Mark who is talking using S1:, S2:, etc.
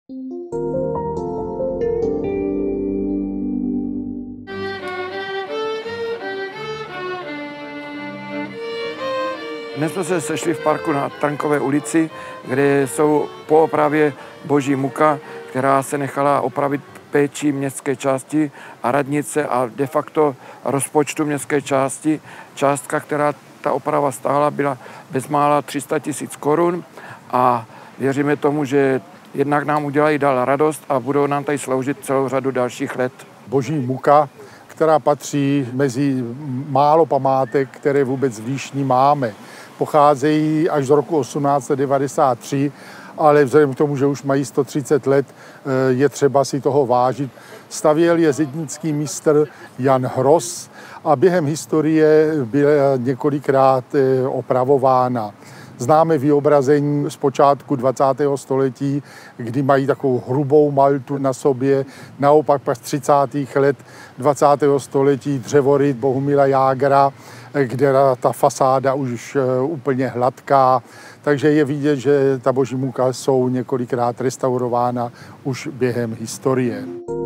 S1: Dnes jsme se sešli v parku na Trankové ulici, kde jsou po opravě Boží muka, která se nechala opravit péčí městské části a radnice a de facto rozpočtu městské části. Částka, která ta oprava stála, byla bezmála 300 000 korun a věříme tomu, že jednak nám udělají dál radost a budou nám tady sloužit celou řadu dalších let.
S2: Boží muka, která patří mezi málo památek, které vůbec v Líšni máme. Pocházejí až z roku 1893, ale vzhledem k tomu, že už mají 130 let, je třeba si toho vážit. Stavěl je zednický mistr Jan Hross a během historie byla několikrát opravována. Známe vyobrazení z počátku 20. století, kdy mají takovou hrubou maltu na sobě. Naopak pak z 30. let 20. století dřevoryt Bohumila Jágra, kde ta fasáda už úplně hladká. Takže je vidět, že ta Boží muka jsou několikrát restaurována už během historie.